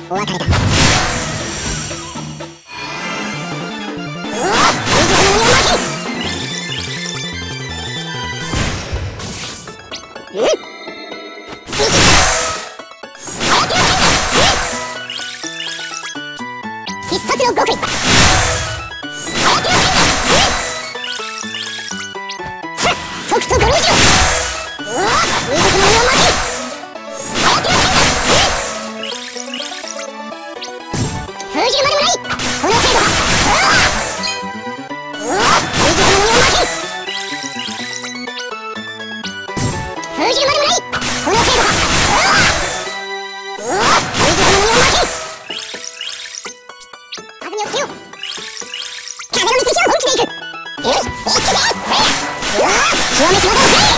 お別れだ。必殺の極意。特とゴルジオ。風俗の上巻き。封じるまでもない。この程度だ。風俗の上巻き。封じるまでもない。この程度だ。風俗の上巻き。弾みをつけよう。風の道を本気でいく。よし、一気で極めし技を振れ。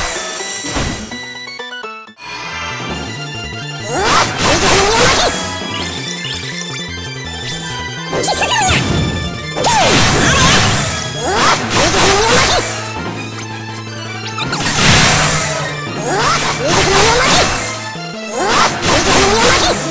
風俗の上巻き。必殺の矢。風俗の上巻き。風俗の上巻き。風俗の上巻き。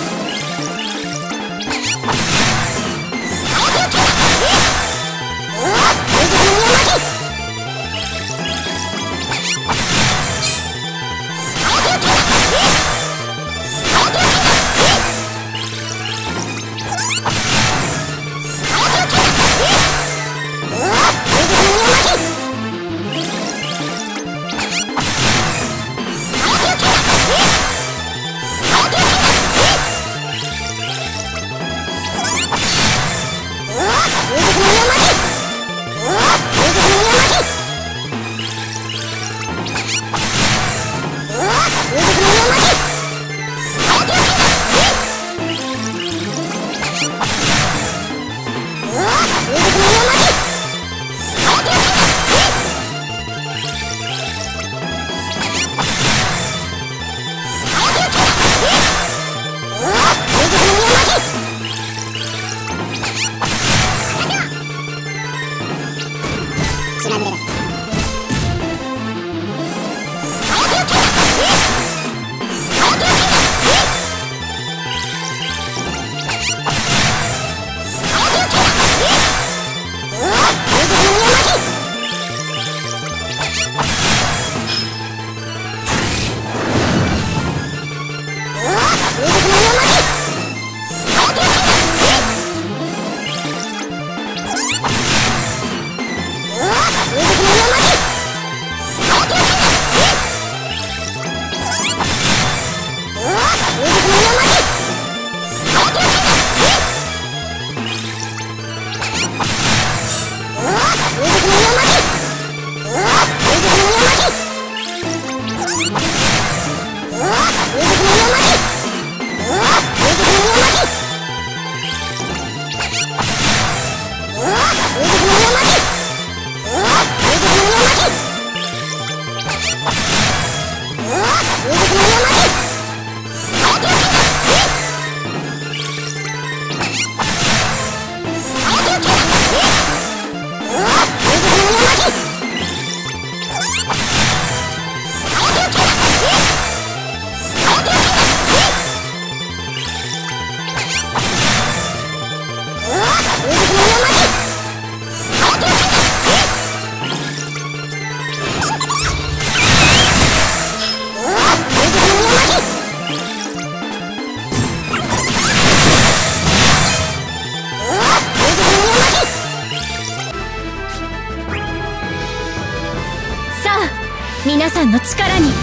皆さんの力に。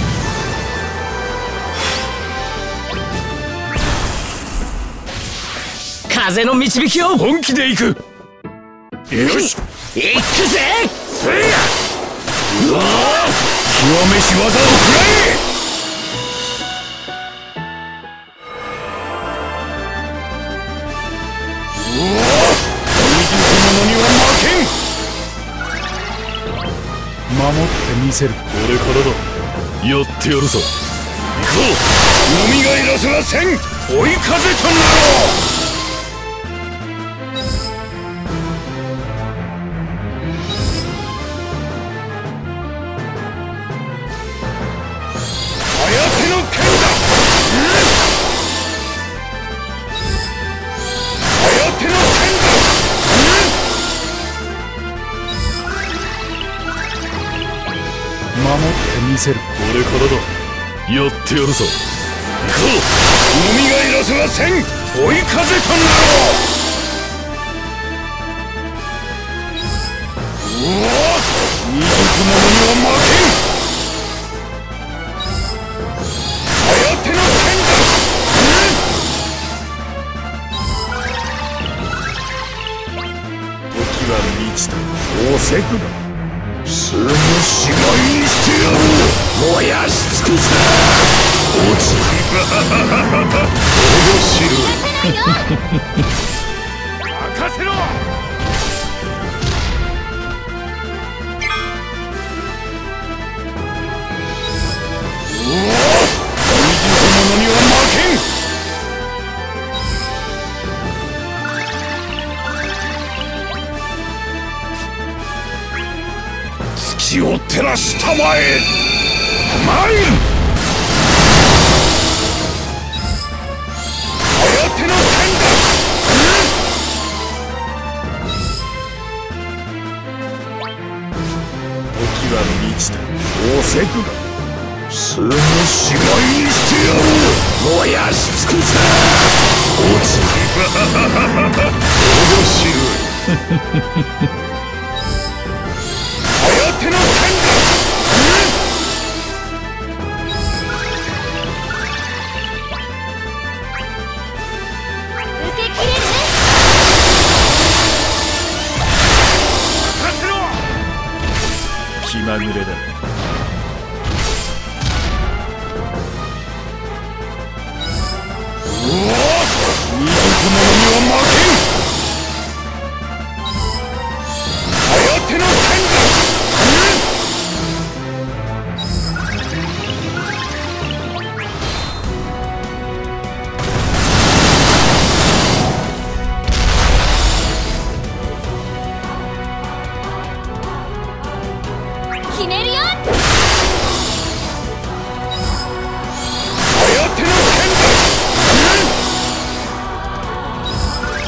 風の導きを本気で行く。よし、行くぜ。せいや、うわあ、極めし技を食らえ。 守ってみせる。これからだ。やってやるぞ。行こう。蘇らせはせん。追い風となろう。颯の剣だ。 せる。これからだ。やってやるぞ。 行こう。海がいらせはせん。追い風となろう。うわっ、二足者には負けん。はやての剣だ。 時は満ちた。 おせくだ。すぐしまいにしてやろう。燃やし尽くせ。落ち。面白い。任せろ。うわっ、二足者には負けん。月を照らしたまえ。参る。はやての剣だ。 時は満ちた。 おせくだ。すぐしまいにしてやろう。燃やし尽くせ。落ち。面白い。はやての剣だ。 受け切れるね。 任せろ。 気まぐれだ。 うわっ、二足者には負けん。はやての剣だ。 決めるよ。 はやての剣だ。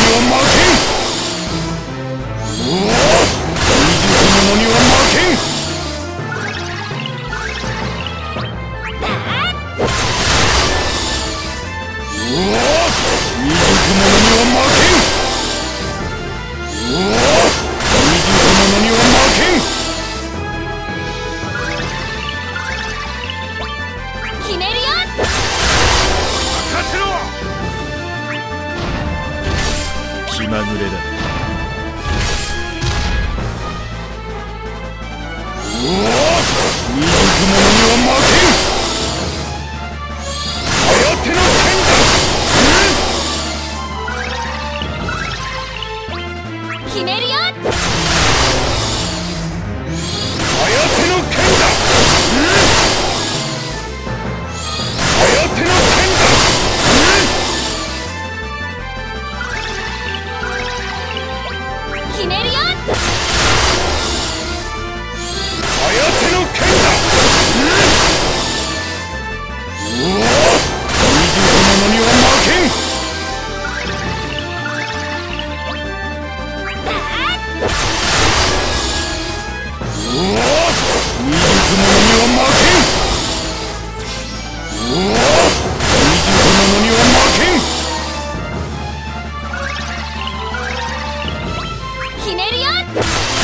決めるよ。 任せろ。 気まぐれだ。 未熟者には負けん。颯の剣だ。 決めるよ。 颯の剣だ。颯の剣だ。 決めるよ。 颯の剣だ。未熟者には負けん。未熟者には負けん。未熟者には負けん。 決めるよ。